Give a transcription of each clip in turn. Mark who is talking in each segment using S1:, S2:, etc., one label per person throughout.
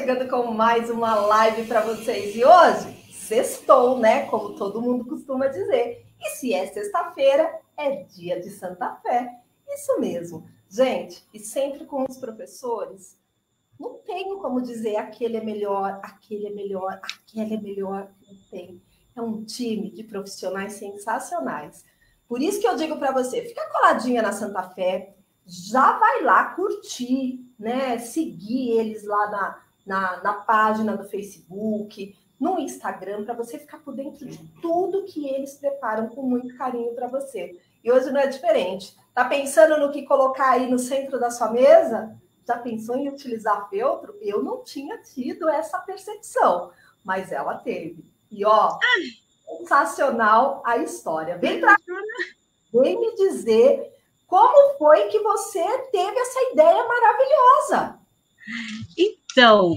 S1: chegando com mais uma live para vocês. E hoje, sextou, né? Como todo mundo costuma dizer. E se é sexta-feira, é dia de Santa Fé. Isso mesmo. Gente, e sempre com os professores, não tenho como dizer aquele é melhor, aquele é melhor, aquele é melhor. Não tem. É um time de profissionais sensacionais. Por isso que eu digo para você, fica coladinha na Santa Fé, já vai lá curtir, né? Seguir eles lá na página do Facebook, no Instagram, para você ficar por dentro de tudo que eles preparam com muito carinho para você. E hoje não é diferente. Tá pensando no que colocar aí no centro da sua mesa? Já pensou em utilizar feltro? Eu não tinha tido essa percepção, mas ela teve. E ó, sensacional a história. Vem me dizer como foi que você teve essa ideia maravilhosa.
S2: Então,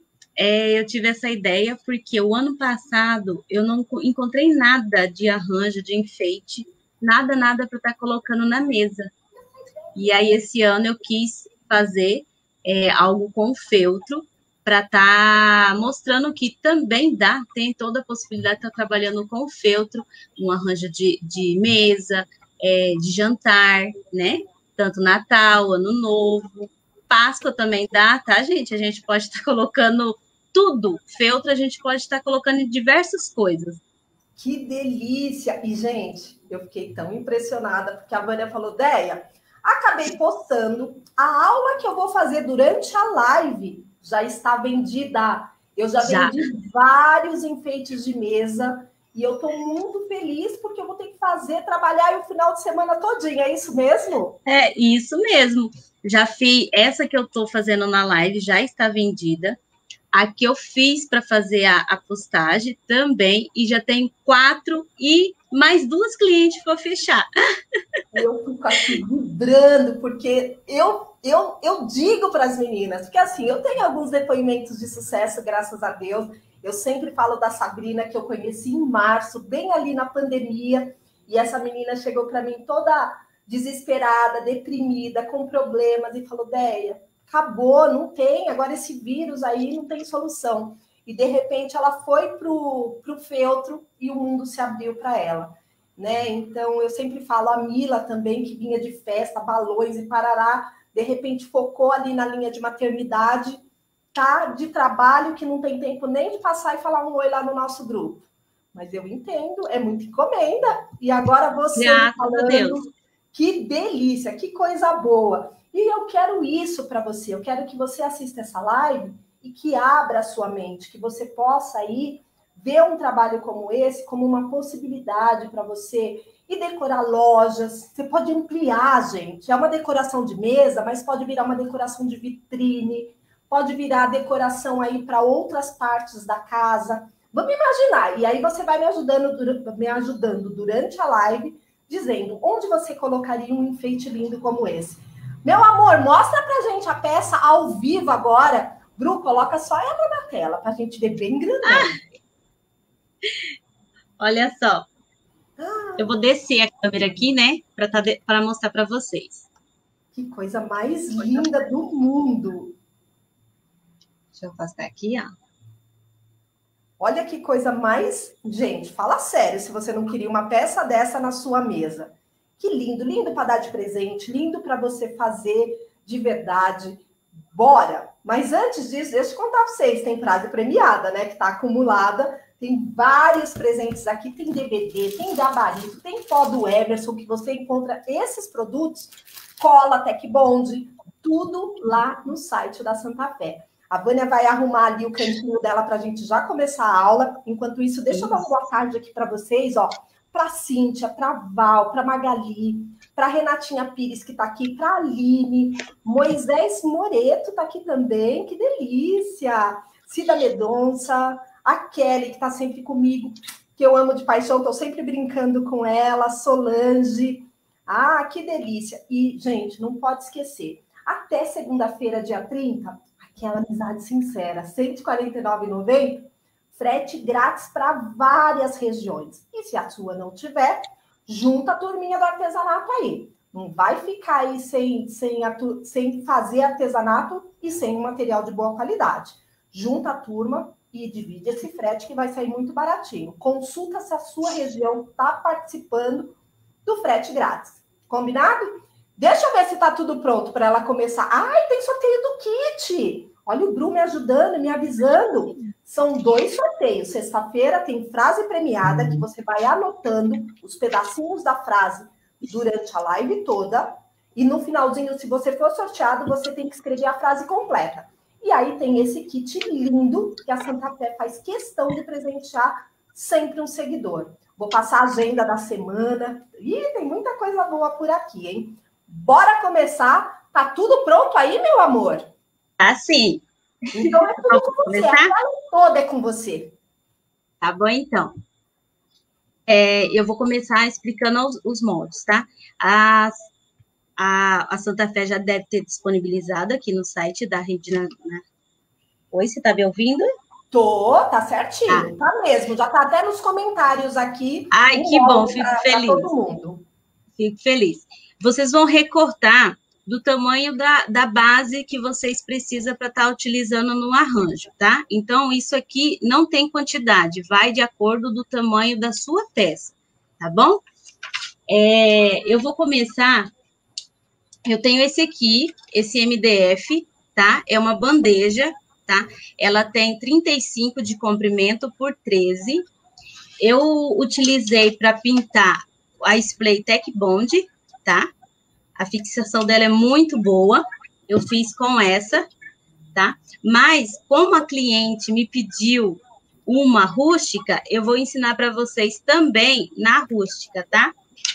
S2: eu tive essa ideia porque o ano passado eu não encontrei nada de arranjo, de enfeite, nada para estar colocando na mesa. E aí, esse ano eu quis fazer algo com feltro para estar mostrando que também tem toda a possibilidade de estar trabalhando com feltro, um arranjo de mesa, de jantar, né? Tanto Natal, Ano Novo, Páscoa também dá, tá, gente? A gente pode estar colocando tudo. Feltro a gente pode estar colocando em diversas coisas.
S1: Que delícia! E, gente, eu fiquei tão impressionada, porque a Vânia falou, Déia, acabei postando a aula que eu vou fazer durante a live, já está vendida. Eu já vendi vários enfeites de mesa e eu estou muito feliz porque eu vou ter que trabalhar o final de semana todinho, é isso mesmo?
S2: É isso mesmo. Já fiz, essa que eu estou fazendo na live já está vendida. A que eu fiz para fazer a postagem também, e já tem 4 e mais 2 clientes para fechar.
S1: Eu fico aqui vibrando, porque eu digo para as meninas, porque assim, eu tenho alguns depoimentos de sucesso, graças a Deus. Eu sempre falo da Sabrina, que eu conheci em março, bem ali na pandemia, e essa menina chegou para mim toda desesperada, deprimida, com problemas, e falou, Déia, acabou, não tem, agora esse vírus aí não tem solução. E de repente ela foi pro feltro e o mundo se abriu para ela. Né? Então, eu sempre falo, a Mila também, que vinha de festa, balões e parará, de repente focou ali na linha de maternidade, tá de trabalho, que não tem tempo nem de passar e falar um oi lá no nosso grupo. Mas eu entendo, é muita encomenda. E agora você falando, que delícia, que coisa boa. E eu quero isso para você, eu quero que você assista essa live e que abra a sua mente, que você possa ir ver um trabalho como esse como uma possibilidade para você ir decorar lojas. Você pode ampliar, gente. É uma decoração de mesa, mas pode virar uma decoração de vitrine, pode virar decoração aí para outras partes da casa. Vamos imaginar. E aí você vai me ajudando durante a live, dizendo onde você colocaria um enfeite lindo como esse. Meu amor, mostra pra gente a peça ao vivo agora. Bru, coloca só ela na tela para a gente ver bem grandão.
S2: Olha só. Eu vou descer a câmera aqui, né? Para mostrar para vocês.
S1: Que coisa mais linda do mundo.
S2: Deixa eu passar aqui, ó.
S1: Olha que coisa mais... Gente, fala sério se você não queria uma peça dessa na sua mesa. Que lindo, lindo para dar de presente, lindo para você fazer de verdade. Bora! Mas antes disso, deixa eu contar para vocês, tem frase premiada, né? Que está acumulada. Tem vários presentes aqui, tem DVD, tem gabarito, tem pó do Emerson, que você encontra esses produtos, cola, Tec Bond, tudo lá no site da Santa Fé. A Vânia vai arrumar ali o cantinho dela para a gente já começar a aula. Enquanto isso, deixa eu dar uma boa tarde aqui para vocês, ó. Para Cíntia, para Val, para Magali, para Renatinha Pires, que está aqui, para Aline, Moisés Moreto está aqui também, que delícia! Cida Medonça, a Kelly, que está sempre comigo, que eu amo de paixão, estou sempre brincando com ela, Solange. Ah, que delícia! E, gente, não pode esquecer, até segunda-feira, dia 30, aquela amizade sincera, R$ 149,90, frete grátis para várias regiões. E se a sua não tiver, junta a turminha do artesanato aí. Não vai ficar aí sem fazer artesanato e sem um material de boa qualidade. junta a turma e divide esse frete que vai sair muito baratinho. Consulta se a sua região está participando do frete grátis. Combinado? Deixa eu ver se está tudo pronto para ela começar. Ai, tem sorteio do kit. Olha o Bru me ajudando, me avisando. São 2 sorteios. Sexta-feira tem frase premiada, que você vai anotando os pedacinhos da frase durante a live toda. E no finalzinho, se você for sorteado, você tem que escrever a frase completa. E aí tem esse kit lindo que a Santa Fé faz questão de presentear sempre um seguidor. Vou passar a agenda da semana. Ih, tem muita coisa boa por aqui, hein? Bora começar? Tá tudo pronto aí, meu amor?
S2: Tá sim.
S1: Então é tudo com você. A sala toda é com você.
S2: Tá bom, então. Eu vou começar explicando os modos, tá? A Santa Fé já deve ter disponibilizado aqui no site da Rede. Oi, você tá me ouvindo?
S1: Tô, tá certinho, tá mesmo. Já tá até nos comentários aqui.
S2: Ai, que bom, fico feliz.
S1: Pra todo mundo.
S2: Fico feliz. Vocês vão recortar do tamanho da base que vocês precisam para estar utilizando no arranjo, tá? Então, isso aqui não tem quantidade, vai de acordo do tamanho da sua peça, tá bom? Eu vou começar, eu tenho esse aqui, esse MDF, tá? É uma bandeja, tá? Ela tem 35 de comprimento por 13. Eu utilizei para pintar a Splay Tech Bond, tá? A fixação dela é muito boa, eu fiz com essa, tá? Mas, como a cliente me pediu uma rústica, eu vou ensinar para vocês também na rústica, tá?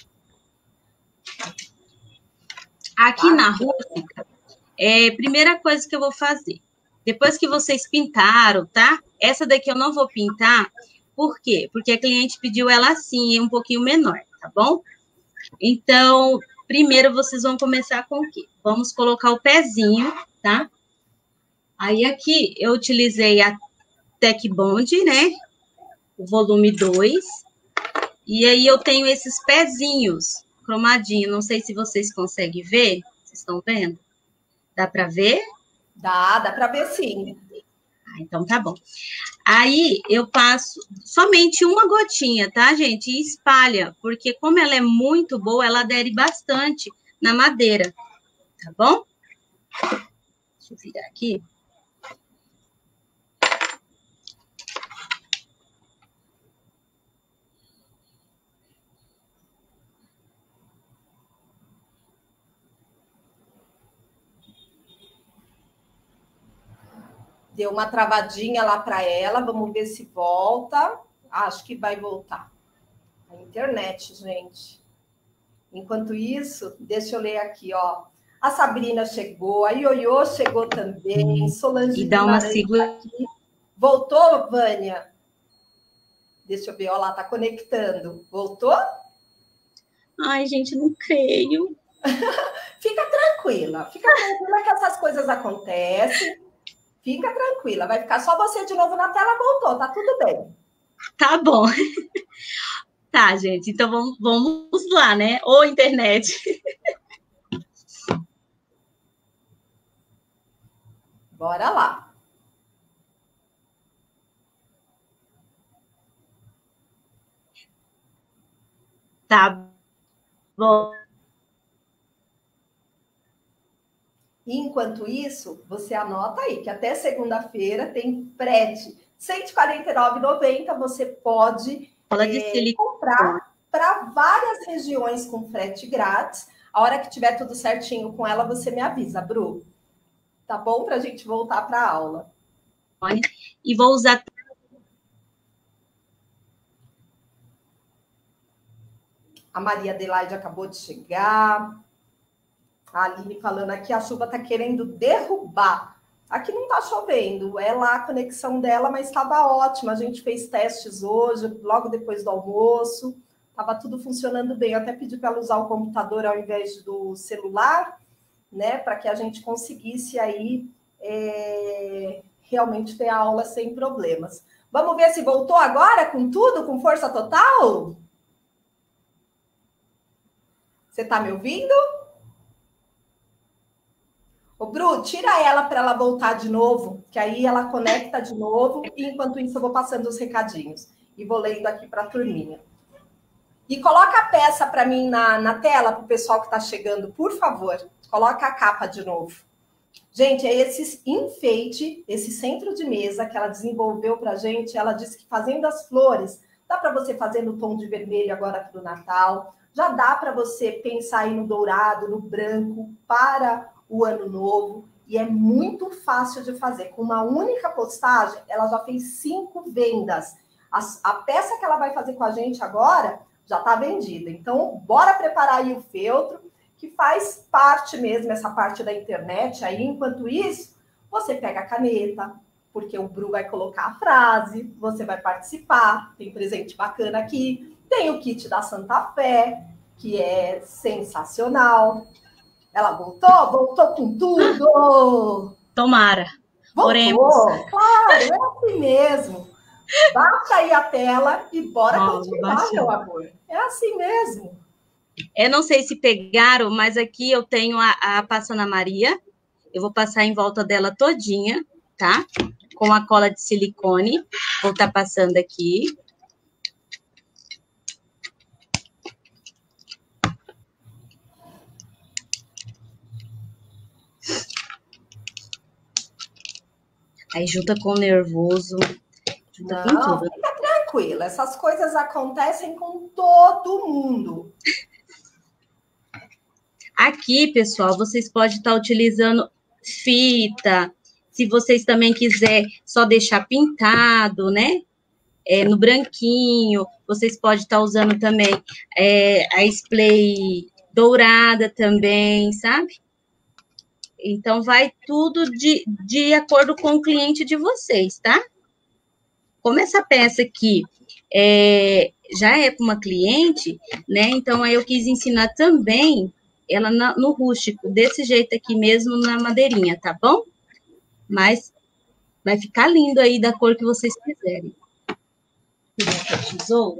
S2: Aqui na rústica, primeira coisa que eu vou fazer, depois que vocês pintaram, tá? Essa daqui eu não vou pintar, por quê? Porque a cliente pediu ela assim, um pouquinho menor, tá bom? Então, primeiro vocês vão começar com o quê? Vamos colocar o pezinho, tá? Aí aqui eu utilizei a Tech Bond, né? O volume 2. E aí eu tenho esses pezinhos cromadinho. Não sei se vocês conseguem ver. Vocês estão vendo? Dá para ver?
S1: Dá para ver sim.
S2: Então tá bom. Aí eu passo somente uma gotinha, tá, gente? E espalha, porque como ela é muito boa, ela adere bastante na madeira, tá bom? Deixa eu virar aqui.
S1: Deu uma travadinha lá para ela, vamos ver se volta. Acho que vai voltar. A internet, gente. Enquanto isso, deixa eu ler aqui, ó. A Sabrina chegou, a Ioiô chegou também, Solange
S2: e dá uma segura
S1: aqui. Voltou, Vânia? Deixa eu ver, ó, lá tá conectando. Voltou?
S2: Ai, gente, não creio.
S1: Fica tranquila que essas coisas acontecem. Fica tranquila, vai ficar só você de novo na tela, voltou, tá tudo bem.
S2: Tá bom. Tá, gente, então vamos lá, né? Ô, internet.
S1: Bora lá.
S2: Tá bom.
S1: Enquanto isso, você anota aí que até segunda-feira tem frete R$ 149,90. Você pode comprar para várias regiões com frete grátis. A hora que tiver tudo certinho com ela, você me avisa, Bru. Tá bom? Para a gente voltar para a aula.
S2: E vou usar...
S1: A Maria Adelaide acabou de chegar. A Aline falando aqui, a chuva está querendo derrubar. Aqui não está chovendo, é lá a conexão dela, mas estava ótima. A gente fez testes hoje, logo depois do almoço. Estava tudo funcionando bem. Eu até pedi para ela usar o computador ao invés do celular, né? Para que a gente conseguisse aí realmente ter a aula sem problemas. Vamos ver se voltou agora com tudo, com força total? Você está me ouvindo? Ô, Bru, tira ela para ela voltar de novo, que aí ela conecta de novo, e enquanto isso eu vou passando os recadinhos. E vou lendo aqui para a turminha. E coloca a peça para mim na tela, para o pessoal que está chegando, por favor. Coloca a capa de novo. Gente, é esse enfeite, esse centro de mesa que ela desenvolveu para a gente. Ela disse que fazendo as flores, dá para você fazer no tom de vermelho agora para o Natal. Já dá para você pensar aí no dourado, no branco, para o ano novo. E é muito fácil de fazer. Com uma única postagem, ela já fez 5 vendas. A peça que ela vai fazer com a gente agora já está vendida. Então, bora preparar aí o feltro, que faz parte mesmo, essa parte da internet. Aí, enquanto isso, você pega a caneta, porque o Bru vai colocar a frase, você vai participar, tem presente bacana aqui, tem o kit da Santa Fé, que é sensacional. Ela voltou? Voltou com tudo!
S2: Tomara.
S1: Voltou,
S2: Oremos.
S1: claro, é assim mesmo. Baixa aí a tela e bora continuar, meu amor. É assim mesmo.
S2: Eu não sei se pegaram, mas aqui eu tenho a Passana Maria. Eu vou passar em volta dela todinha, tá? Com a cola de silicone. Vou estar passando aqui. Aí junta com o nervoso. Junta com tudo.
S1: Fica tranquila. Essas coisas acontecem com todo mundo.
S2: Aqui, pessoal, vocês podem estar utilizando fita. Se vocês também quiser só deixar pintado, né? No branquinho. Vocês podem estar usando também a spray dourada também, sabe? Então, vai tudo de acordo com o cliente de vocês, tá? Como essa peça aqui já é para uma cliente, né? Então, aí eu quis ensinar também ela no rústico, desse jeito aqui mesmo, na madeirinha, tá bom? Mas vai ficar lindo aí da cor que vocês quiserem. Pegar a tesoura.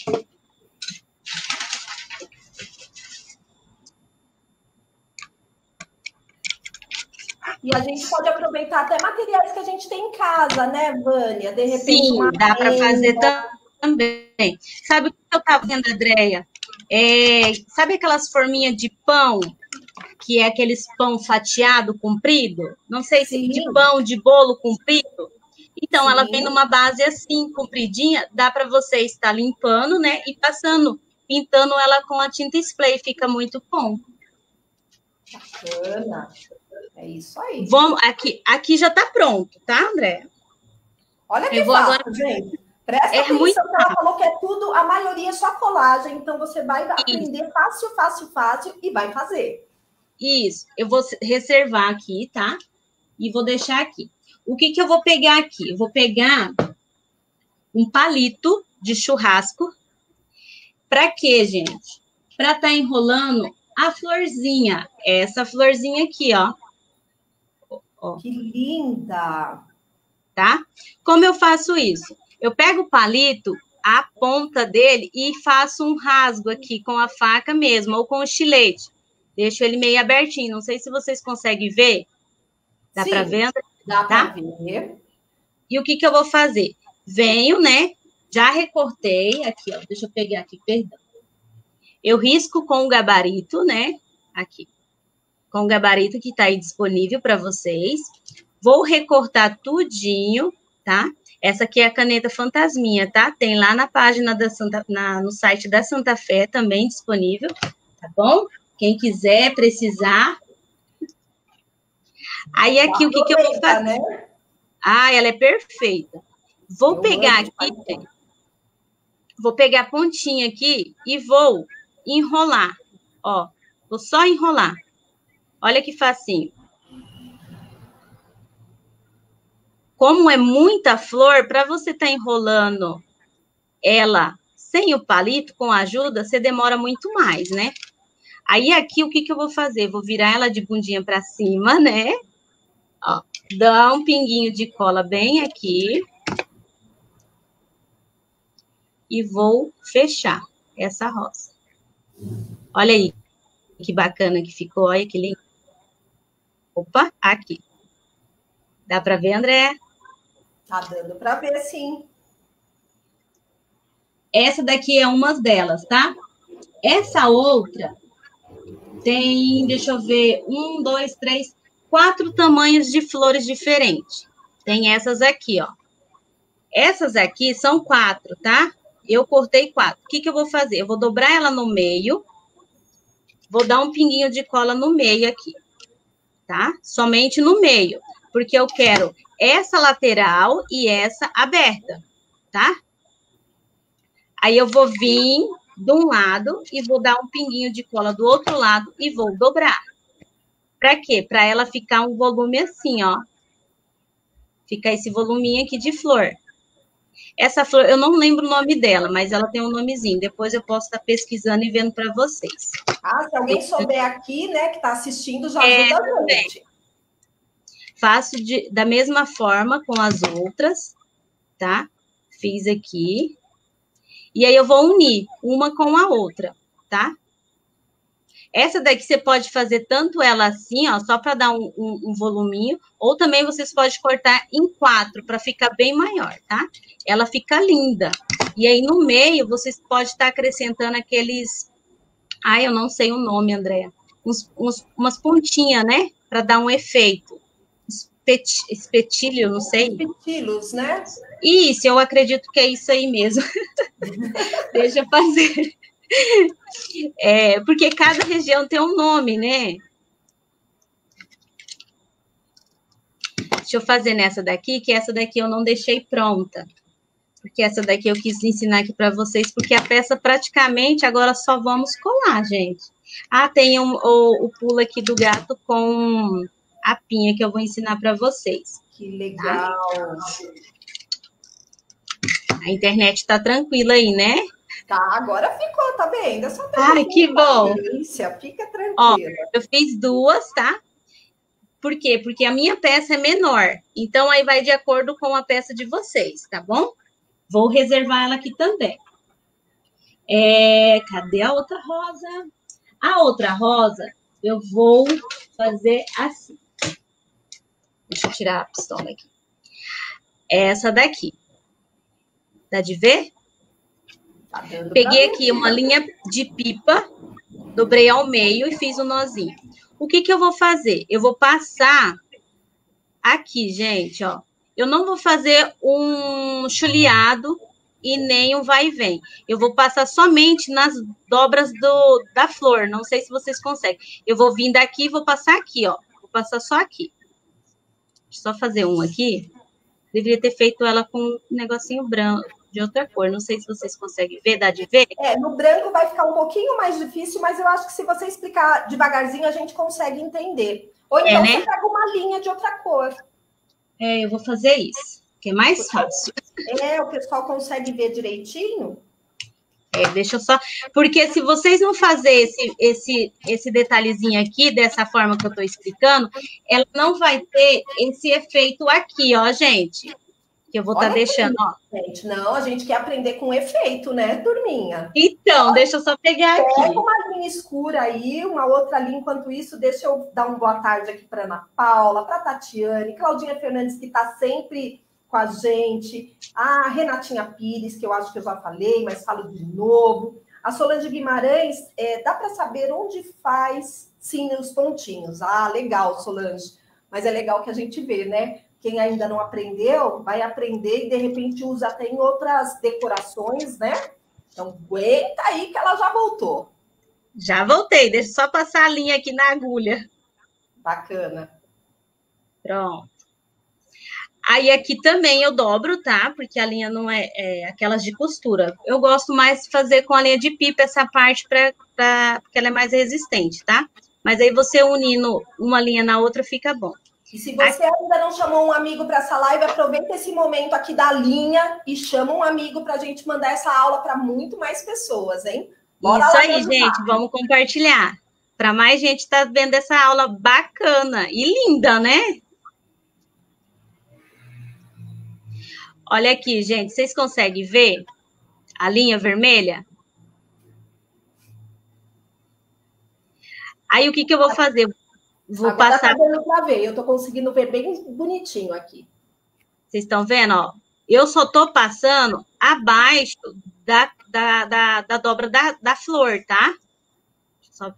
S1: E a gente pode aproveitar até materiais que a gente tem em casa, né, Vânia? De repente,
S2: sim, dá para fazer também. Sabe o que eu estava vendo, Andréia? Sabe aquelas forminhas de pão, que é aqueles pão fatiado, comprido? Não sei se de pão, de bolo comprido. Então, sim, ela vem numa base assim, compridinha, dá para você estar limpando, né? E passando, pintando ela com a tinta spray, fica muito bom.
S1: Bacana. É isso aí.
S2: Vamos, aqui já está pronto, tá, André?
S1: Olha que fácil, agora... gente. Presta atenção muito... que ela falou que é tudo, a maioria é só colagem, então você vai aprender fácil, fácil, fácil e vai fazer.
S2: Isso, eu vou reservar aqui, tá? E vou deixar aqui. O que eu vou pegar aqui? Eu vou pegar um palito de churrasco. Para quê, gente? Para estar enrolando a florzinha. Essa florzinha aqui, ó.
S1: Que linda!
S2: Tá? Como eu faço isso? Eu pego o palito, a ponta dele e faço um rasgo aqui com a faca mesmo, ou com o estilete. Deixo ele meio abertinho. Não sei se vocês conseguem ver. Dá para ver?
S1: Dá para ver.
S2: E o que eu vou fazer? Venho, né? Já recortei aqui, ó. Deixa eu pegar aqui, perdão. Eu risco com o gabarito, né? Aqui. Com o gabarito que tá aí disponível para vocês. Vou recortar tudinho, tá? Essa aqui é a caneta fantasminha, tá? Tem lá na página da no site da Santa Fé também disponível, tá bom? Quem quiser, precisar. Aí aqui o que eu vou fazer? Né? Ah, ela é perfeita. Vou pegar aqui, vou pegar a pontinha aqui e vou enrolar. Ó, vou só enrolar. Olha que facinho. Como é muita flor, para você estar enrolando ela sem o palito, com ajuda, você demora muito mais, né? Aí aqui, o que eu vou fazer? Vou virar ela de bundinha para cima, né? Ó, dá um pinguinho de cola bem aqui. E vou fechar essa rosa. Olha aí, que bacana que ficou, olha que lindo. Opa, aqui. Dá para ver, André?
S1: Tá dando para ver, sim.
S2: Essa daqui é uma delas, tá? Essa outra tem, deixa eu ver, 1, 2, 3, 4 tamanhos de flores diferentes. Tem essas aqui, ó. Essas aqui são 4, tá? Eu cortei 4. O que que eu vou fazer? Eu vou dobrar ela no meio, vou dar um pinguinho de cola no meio aqui, tá? Somente no meio, porque eu quero essa lateral e essa aberta, tá? Aí eu vou vir de um lado e vou dar um pinguinho de cola do outro lado e vou dobrar. Para quê? Para ela ficar um volume assim, ó. Fica esse voluminho aqui de flor. Essa flor, eu não lembro o nome dela, mas ela tem um nomezinho. Depois eu posso estar pesquisando e vendo para vocês.
S1: Ah, se alguém souber aqui, né, que está assistindo, já ajuda a gente.
S2: Faço da mesma forma com as outras, tá? Fiz aqui. E aí eu vou unir uma com a outra, tá? Essa daqui você pode fazer tanto ela assim, ó, só para dar um voluminho, ou também vocês podem cortar em 4 para ficar bem maior, tá? Ela fica linda. E aí no meio vocês podem estar acrescentando aqueles, eu não sei o nome, Andréa, umas pontinhas, né? Para dar um efeito. Espetilho, não sei.
S1: Espetilos, né?
S2: Isso, eu acredito que é isso aí mesmo. Deixa eu fazer. Porque cada região tem um nome, né? Deixa eu fazer nessa daqui, que essa daqui eu não deixei pronta. Porque essa daqui eu quis ensinar aqui para vocês, porque a peça praticamente agora só vamos colar, gente. Tem o pulo aqui do gato com a pinha que eu vou ensinar para vocês.
S1: Que legal.
S2: A internet tá tranquila aí, né?
S1: Tá, agora ficou, tá vendo? Essa
S2: Ai, que bom.
S1: Delícia, fica tranquila.
S2: Ó, eu fiz 2, tá? Por quê? Porque a minha peça é menor. Então, aí vai de acordo com a peça de vocês, tá bom? Vou reservar ela aqui também. Cadê a outra rosa? A outra rosa, eu vou fazer assim. Deixa eu tirar a pistola aqui. Essa daqui. Dá de ver?
S1: Tá
S2: Peguei aqui uma linha de pipa, dobrei ao meio e fiz um nozinho. O que que eu vou fazer? Eu vou passar aqui, gente, ó. Eu não vou fazer um chuleado e nem um vai e vem. Eu vou passar somente nas dobras da flor. Não sei se vocês conseguem. Eu vou vir daqui e vou passar aqui, ó. Vou passar só aqui. Deixa eu só fazer um aqui. Deveria ter feito ela com um negocinho branco, de outra cor. Não sei se vocês conseguem ver, dá de ver?
S1: No branco vai ficar um pouquinho mais difícil, mas eu acho que se você explicar devagarzinho, a gente consegue entender. Ou então
S2: né?
S1: você pega uma linha de outra cor.
S2: Eu vou fazer isso, que é mais fácil.
S1: O pessoal consegue ver direitinho?
S2: Deixa eu só... Porque se vocês não fazerem esse detalhezinho aqui, dessa forma que eu estou explicando, ela não vai ter esse efeito aqui, ó, gente. Que eu vou estar deixando, ó.
S1: Gente, não, a gente quer aprender com efeito, né, turminha?
S2: Então, deixa eu só pegar aqui.
S1: Pega uma linha escura aí, uma outra linha. Enquanto isso, deixa eu dar uma boa tarde aqui para Ana Paula, para Tatiane, Claudinha Fernandes, que está sempre com a gente, a Renatinha Pires, que eu acho que eu já falei, mas falo de novo. A Solange Guimarães, dá para saber onde faz, sim, os pontinhos. Legal, Solange. Mas é legal que a gente vê, né? Quem ainda não aprendeu, vai aprender e, de repente, usa até em outras decorações, né? Então, aguenta aí que ela já voltou.
S2: Já voltei. Deixa eu só passar a linha aqui na agulha.
S1: Bacana.
S2: Pronto. Aí, aqui também eu dobro, tá? Porque a linha não é aquelas de costura. Eu gosto mais de fazer com a linha de pipa essa parte, porque ela é mais resistente, tá? Mas aí, você unindo uma linha na outra, fica bom.
S1: E se você ainda não chamou um amigo para essa live, aproveita esse momento aqui da linha e chama um amigo para a gente mandar essa aula para muito mais pessoas, hein?
S2: Bora isso aí, gente. Vamos compartilhar. Para mais gente estar vendo essa aula bacana e linda, né? Olha aqui, gente. Vocês conseguem ver a linha vermelha? Aí, o que eu vou fazer? Vou
S1: Agora
S2: passar.
S1: tá dando para ver. Eu tô conseguindo ver bem bonitinho aqui.
S2: Vocês estão vendo, ó? Eu só tô passando abaixo da dobra da flor, tá? Só,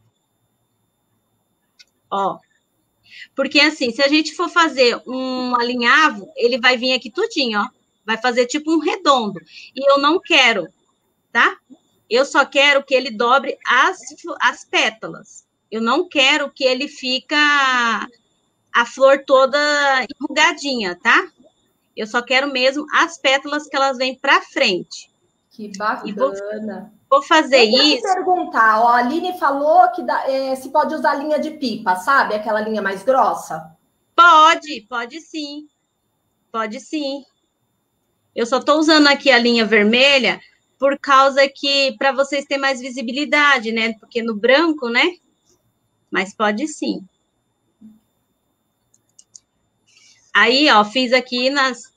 S2: ó. Porque assim, se a gente for fazer um alinhavo, ele vai vir aqui tudinho, ó. Vai fazer tipo um redondo. E eu não quero, tá? Eu só quero que ele dobre as pétalas. Eu não quero que ele fica a flor toda enrugadinha, tá? Eu só quero mesmo as pétalas que elas vêm para frente.
S1: Que
S2: E
S1: bacana.
S2: vou fazer
S1: Deixa eu te
S2: isso.
S1: perguntar, ó, a Aline falou que se pode usar linha de pipa, sabe? Aquela linha mais grossa.
S2: Pode sim. Pode sim. Eu só estou usando aqui a linha vermelha por causa que para vocês terem mais visibilidade, né? Porque no branco, né? Mas pode sim. Aí, ó, fiz aqui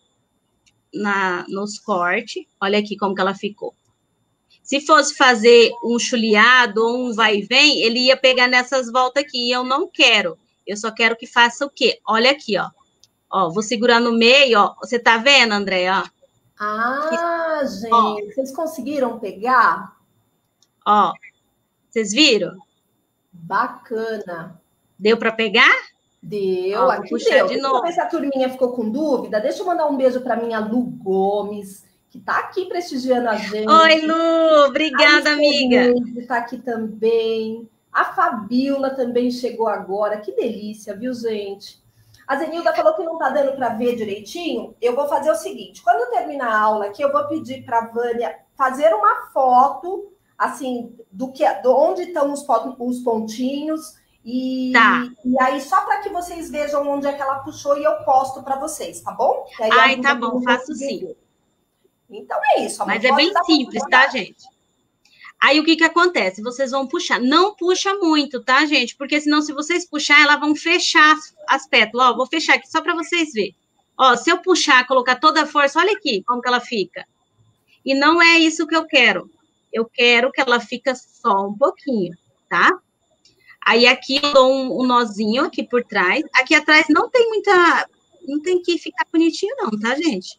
S2: nos cortes. Olha aqui como que ela ficou. Se fosse fazer um chuleado ou um vai e vem, ele ia pegar nessas voltas aqui. E eu não quero. Eu só quero que faça o quê? Olha aqui, ó. Ó, vou segurar no meio, ó. Você tá vendo, André, ó?
S1: Ah,
S2: Ó,
S1: gente, vocês conseguiram pegar?
S2: ó. Vocês viram?
S1: Bacana.
S2: Deu para pegar?
S1: Deu,
S2: Ó, vou
S1: aqui
S2: puxar
S1: deu.
S2: de
S1: Deixa eu ver
S2: novo.
S1: se a turminha ficou com dúvida. Deixa eu mandar um beijo para minha Lu Gomes, que está aqui prestigiando a
S2: Oi,
S1: gente.
S2: Lu,
S1: A
S2: obrigada, amiga.
S1: Estevneide está aqui também. A Fabiola também chegou agora. Que delícia, viu, gente? A Zenilda falou que não está dando para ver direitinho. Eu vou fazer o seguinte: quando terminar a aula aqui, eu vou pedir para a Vânia fazer uma foto, assim, do onde estão os pontinhos.
S2: Tá.
S1: E aí, só para que vocês vejam onde é que ela puxou e eu posto para vocês, tá bom? Que aí
S2: Ai, tá bom, faço sim.
S1: ver. Então é isso, amor.
S2: Mas é bem simples, tá, gente? Aí o que que acontece? Vocês vão puxar. Não puxa muito, tá, gente? Porque senão, se vocês puxar, elas vão fechar as pétalas. Ó, vou fechar aqui só para vocês verem. Ó, se eu puxar, colocar toda a força, olha aqui como que ela fica. E não é isso que eu quero. Eu quero que ela fique só um pouquinho, tá? Aí aqui eu dou um nozinho aqui por trás. Aqui atrás não tem muita... Não tem que ficar bonitinho não, tá, gente?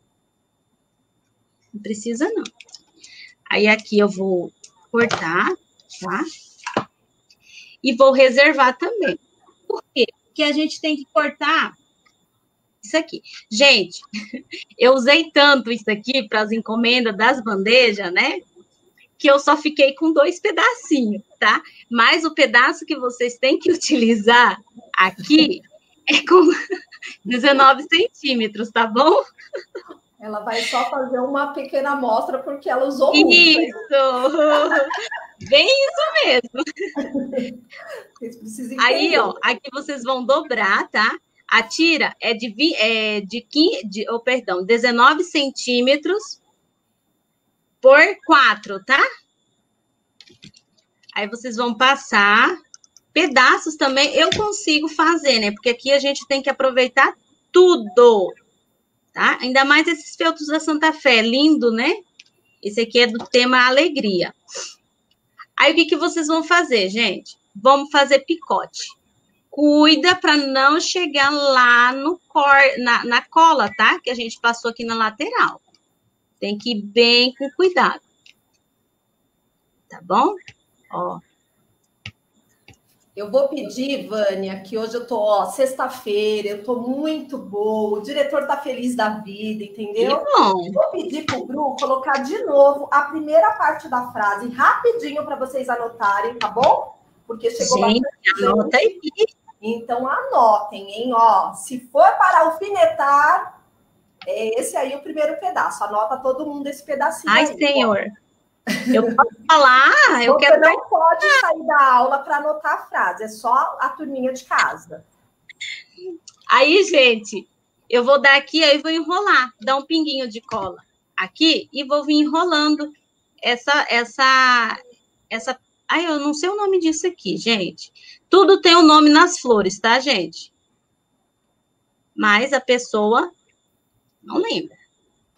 S2: Não precisa, não. Aí aqui eu vou cortar, tá? E vou reservar também. Por quê? Porque a gente tem que cortar isso aqui. Gente, eu usei tanto isso aqui para as encomendas das bandejas, né? Que eu só fiquei com 2 pedacinhos, tá? Mas o pedaço que vocês têm que utilizar aqui é com 19 centímetros, tá bom?
S1: Ela vai só fazer uma pequena amostra porque ela usou
S2: Isso!
S1: muito.
S2: Bem isso mesmo.
S1: Vocês precisam entender.
S2: Aí, ó, aqui vocês vão dobrar, tá? A tira é de 19 centímetros por 4, tá? Aí vocês vão passar. Pedaços também eu consigo fazer, né? Porque aqui a gente tem que aproveitar tudo, tá? Ainda mais esses feltros da Santa Fé, lindo, né? Esse aqui é do tema alegria. Aí, o que que vocês vão fazer, gente? Vamos fazer picote. Cuida para não chegar lá na cola, tá? Que a gente passou aqui na lateral. Tem que ir bem com cuidado. Tá bom? Ó.
S1: Eu vou pedir, Vânia, que hoje eu tô, ó, sexta-feira, eu tô muito boa, o diretor tá feliz da vida, entendeu?
S2: Que bom.
S1: Vou pedir pro Bru colocar de novo a primeira parte da frase, rapidinho, para vocês anotarem, tá bom? Porque chegou
S2: Gente,
S1: bastante
S2: anota aí.
S1: Então, anotem, hein? Ó, se for para alfinetar, é esse aí o primeiro pedaço. Anota todo mundo esse pedacinho.
S2: Ai,
S1: aí,
S2: senhor.
S1: Ó.
S2: Eu posso falar? Eu
S1: Você
S2: quero...
S1: não pode sair da aula para anotar a frase, é só a turminha de casa.
S2: Aí, gente, eu vou dar aqui, aí vou enrolar, dar um pinguinho de cola aqui e vou vir enrolando essa... Ai, eu não sei o nome disso aqui, gente. Tudo tem um nome nas flores, tá, gente? Mas a pessoa não lembra.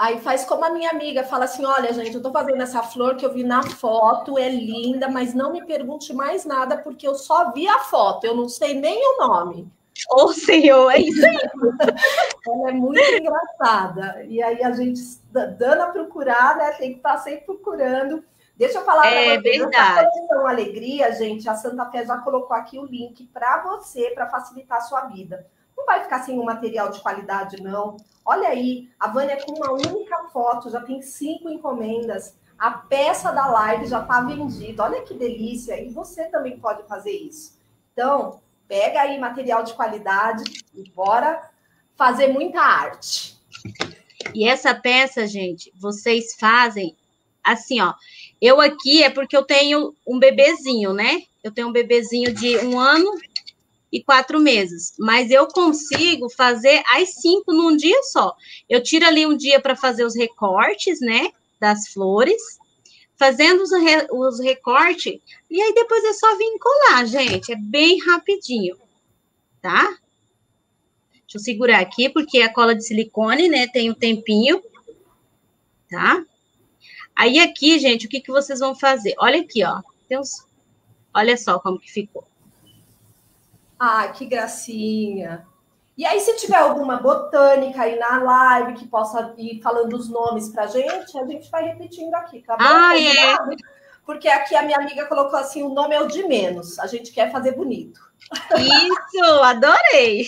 S1: Aí faz como a minha amiga, fala assim, olha, gente, eu tô fazendo essa flor que eu vi na foto, é linda, mas não me pergunte mais nada, porque eu só vi a foto, eu não sei nem o nome.
S2: Ô, Senhor, é isso aí.
S1: Ela é muito engraçada. E aí a gente, dando a procurar, né, tem que estar sempre procurando. Deixa eu falar para vocês,
S2: verdade.
S1: essa coleção Alegria, gente, a Santa Fé já colocou aqui o link para você, para facilitar a sua vida. Não vai ficar sem um material de qualidade, não. Olha aí, a Vânia com uma única foto, já tem 5 encomendas. A peça da live já está vendida. Olha que delícia. E você também pode fazer isso. Então, pega aí material de qualidade e bora fazer muita arte.
S2: E essa peça, gente, vocês fazem assim, ó. Eu aqui é porque eu tenho um bebezinho, né? Eu tenho um bebezinho de 1 ano e 4 meses. Mas eu consigo fazer as 5 num dia só. Eu tiro ali um dia para fazer os recortes, né? Das flores. Fazendo os recortes. E aí depois é só vir colar, gente. É bem rapidinho. Tá? Deixa eu segurar aqui, porque a cola de silicone, né? Tem um tempinho. Tá? Aí aqui, gente, o que vocês vão fazer? Olha aqui, ó. Olha só como que ficou.
S1: Ah, que gracinha. E aí, se tiver alguma botânica aí na live que possa ir falando os nomes pra gente, a gente vai repetindo aqui, tá bom? Porque aqui a minha amiga colocou assim, o nome é o de menos. A gente quer fazer bonito.
S2: Isso, adorei.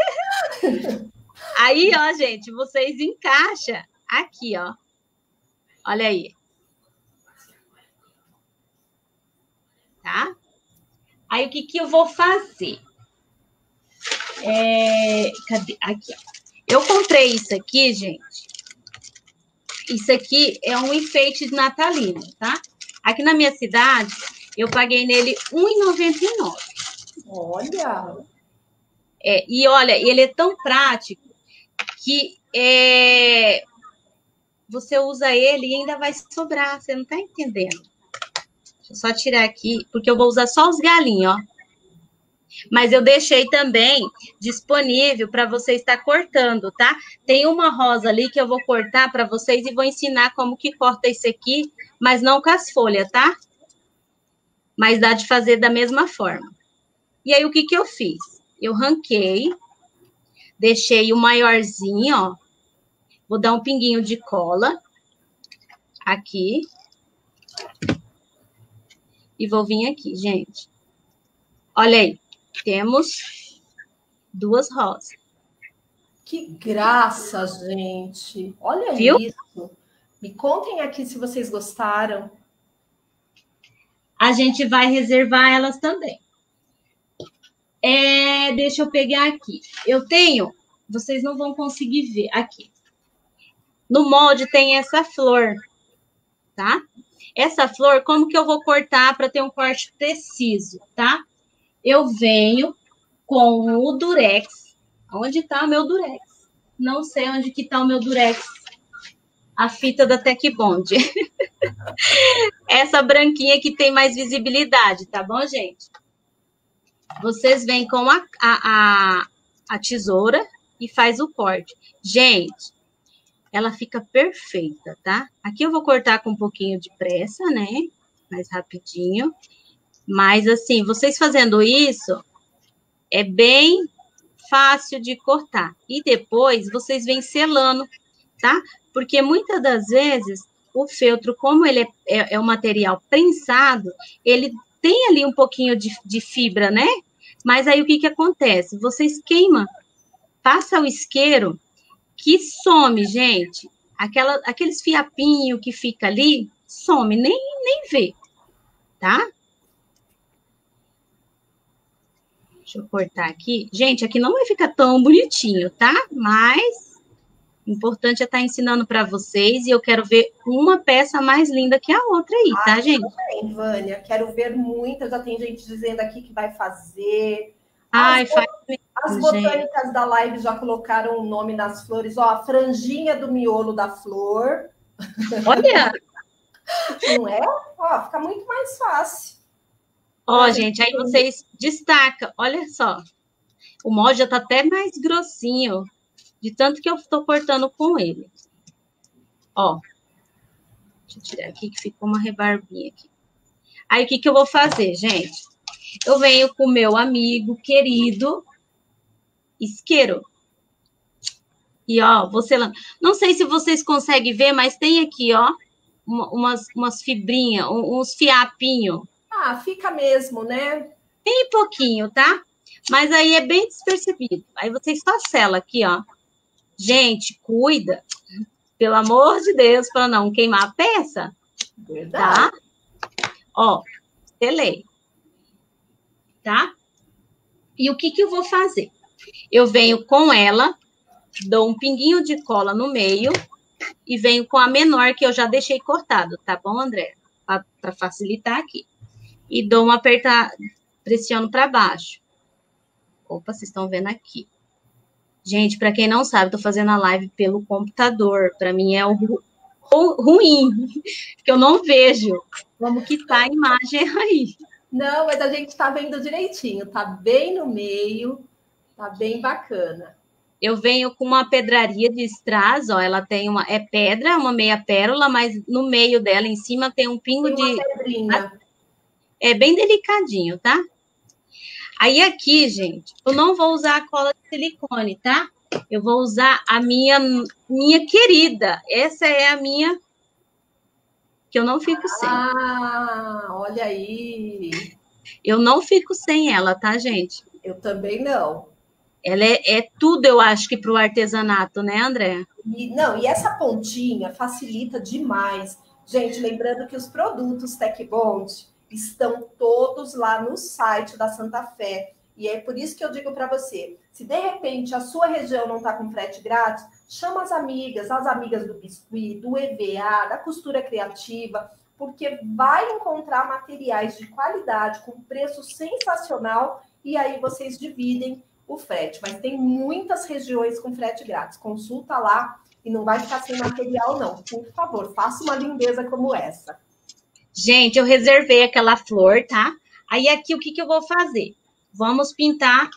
S2: Aí, ó, gente, vocês encaixam aqui, ó. Olha aí. Tá? Aí, o que eu vou fazer? Cadê? Aqui, ó. Eu comprei isso aqui, gente. Isso aqui é um enfeite natalino, tá? Aqui na minha cidade, eu paguei nele R$1,99.
S1: Olha!
S2: E olha, ele é tão prático que você usa ele e ainda vai sobrar. Você não tá entendendo. Deixa eu só tirar aqui, porque eu vou usar só os galinhos, ó. Mas eu deixei também disponível para você estar cortando, tá? Tem uma rosa ali que eu vou cortar para vocês e vou ensinar como que corta esse aqui, mas não com as folhas, tá? Mas dá de fazer da mesma forma. E aí, o que eu fiz? Eu ranquei, deixei o maiorzinho, ó. Vou dar um pinguinho de cola aqui. E vou vir aqui, gente. Olha aí. Temos 2 rosas.
S1: Que graça, gente. Olha
S2: Viu?
S1: isso. Me contem aqui se vocês gostaram.
S2: A gente vai reservar elas também. Deixa eu pegar aqui. Eu tenho, vocês não vão conseguir ver aqui. No molde tem essa flor, tá? Essa flor, como que eu vou cortar para ter um corte preciso, tá? Eu venho com o durex. Onde tá o meu durex? Não sei onde que tá o meu durex. A fita da Tecbond. Essa branquinha que tem mais visibilidade, tá bom, gente? Vocês vêm com a tesoura e faz o corte. Gente, ela fica perfeita, tá? Aqui eu vou cortar com um pouquinho de pressa, né? Mais rapidinho. Mas, assim, vocês fazendo isso, é bem fácil de cortar. E depois, vocês vêm selando, tá? Porque muitas das vezes, o feltro, como ele é um material prensado, ele tem ali um pouquinho de fibra, né? Mas aí, o que acontece? Vocês queimam, passa o isqueiro, que some, gente. Aqueles fiapinhos que fica ali, some, nem vê, tá? Deixa eu cortar aqui. Gente, aqui não vai ficar tão bonitinho, tá? Mas o importante é estar ensinando para vocês e eu quero ver uma peça mais linda que a outra aí, tá, gente?
S1: Também, Vânia, quero ver muita. Já tem gente dizendo aqui que vai fazer. As botânicas da live já colocaram o nome nas flores. Ó, a franjinha do miolo da flor.
S2: Olha!
S1: Não é? Ó, fica muito mais fácil.
S2: Ó, gente, aí vocês destacam. Olha só. O molde já tá até mais grossinho, de tanto que eu tô cortando com ele. Ó, deixa eu tirar aqui que ficou uma rebarbinha aqui. Aí, o que que eu vou fazer, gente? Eu venho com o meu amigo querido isqueiro. E, ó, você... Não sei se vocês conseguem ver, mas tem aqui, ó, umas fibrinhas, uns fiapinhos.
S1: Ah, fica mesmo, né?
S2: Bem pouquinho, tá? Mas aí é bem despercebido. Aí você só sela aqui, ó. Gente, cuida, pelo amor de Deus, para não queimar a peça,
S1: Verdade.
S2: tá? Ó, selei, tá? E o que que eu vou fazer? Eu venho com ela, dou um pinguinho de cola no meio e venho com a menor que eu já deixei cortado, tá bom, André? Para facilitar aqui. E dou uma apertada, pressiono para baixo. Opa, vocês estão vendo aqui. Gente, para quem não sabe, tô fazendo a live pelo computador. Para mim é ruim, que eu não vejo como que tá a imagem aí.
S1: Não, mas a gente está vendo direitinho, tá bem no meio, tá bem bacana.
S2: Eu venho com uma pedraria de strass, ó, ela tem é pedra, uma meia pérola, mas no meio dela, em cima, tem um pingo
S1: Tem uma pedrinha.
S2: É bem delicadinho, tá? Aí aqui, gente, eu não vou usar a cola de silicone, tá? Eu vou usar a minha querida. Essa é a minha que eu não fico sem.
S1: Ah, olha aí.
S2: Eu não fico sem ela, tá, gente?
S1: Eu também não.
S2: Ela é tudo, eu acho, que para o artesanato, né, André?
S1: E essa pontinha facilita demais. Gente, lembrando que os produtos TecBond estão todos lá no site da Santa Fé. E é por isso que eu digo para você, se de repente a sua região não está com frete grátis, chama as amigas do Biscuit, do EVA, da Costura Criativa, porque vai encontrar materiais de qualidade, com preço sensacional, e aí vocês dividem o frete. Mas tem muitas regiões com frete grátis. Consulta lá e não vai ficar sem material, não. Por favor, faça uma lindeza como essa.
S2: Gente, eu reservei aquela flor, tá? Aí aqui o que que eu vou fazer? Vamos pintar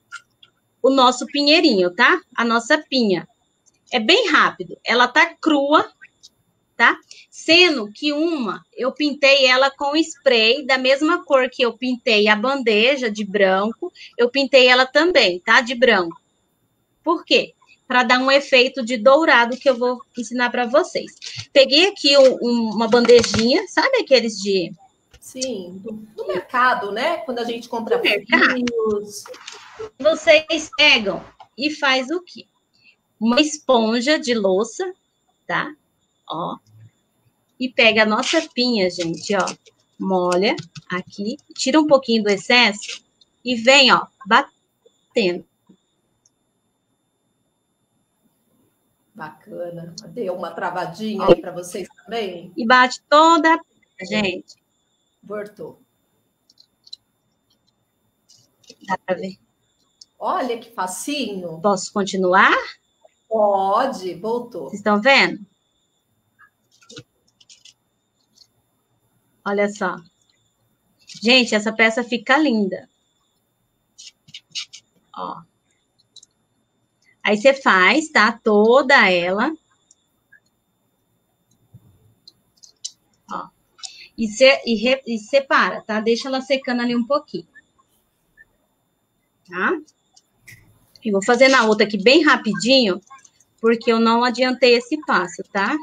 S2: o nosso pinheirinho, tá? A nossa pinha. É bem rápido. Ela tá crua, tá? Sendo que eu pintei ela com spray da mesma cor que eu pintei a bandeja de branco, eu pintei ela também, tá? De branco. Por quê? Para dar um efeito de dourado que eu vou ensinar para vocês. Peguei aqui uma bandejinha, sabe aqueles de...
S1: Sim, do mercado, né? Quando a gente compra fios.
S2: Vocês pegam e faz o quê? Uma esponja de louça, tá? Ó. E pega a nossa pinha, gente, ó. Molha aqui, tira um pouquinho do excesso e vem, ó, batendo.
S1: Bacana. Deu uma travadinha aí para vocês também?
S2: E bate toda a pinha, gente.
S1: Voltou.
S2: Dá pra ver?
S1: Olha que facinho.
S2: Posso continuar?
S1: Pode, voltou.
S2: Vocês estão vendo? Olha só. Gente, essa peça fica linda. Ó. Aí você faz, tá? Toda ela. Ó. E separa, tá? Deixa ela secando ali um pouquinho. Tá? E vou fazer na outra aqui bem rapidinho, porque eu não adiantei esse passo, tá?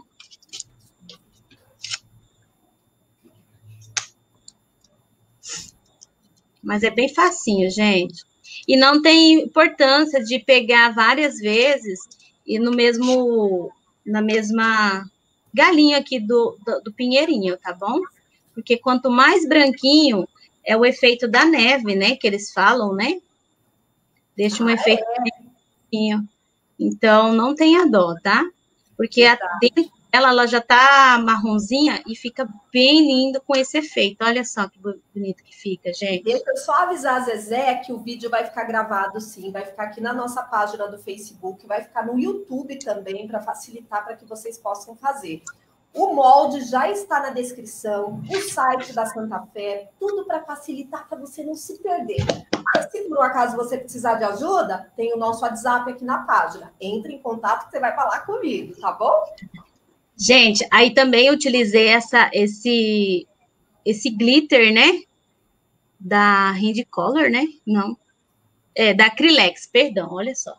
S2: Mas é bem facinho, gente. E não tem importância de pegar várias vezes e na mesma galinha aqui do pinheirinho, tá bom? Porque quanto mais branquinho, é o efeito da neve, né? Que eles falam, né? Deixa um efeito branquinho. Então, não tenha dó, tá? Porque ela já tá marronzinha e fica bem lindo com esse efeito. Olha só que bonito que fica, gente.
S1: Deixa eu só avisar a Zezé que o vídeo vai ficar gravado, sim. Vai ficar aqui na nossa página do Facebook, vai ficar no YouTube também, para facilitar para que vocês possam fazer. O molde já está na descrição, o site da Santa Fé, tudo para facilitar, para você não se perder. Mas se por um acaso você precisar de ajuda, tem o nosso WhatsApp aqui na página. Entre em contato que você vai falar comigo, tá bom?
S2: Gente, aí também eu utilizei esse glitter, né? Da Hand Color, né? Não. É, da Acrylex, perdão, olha só.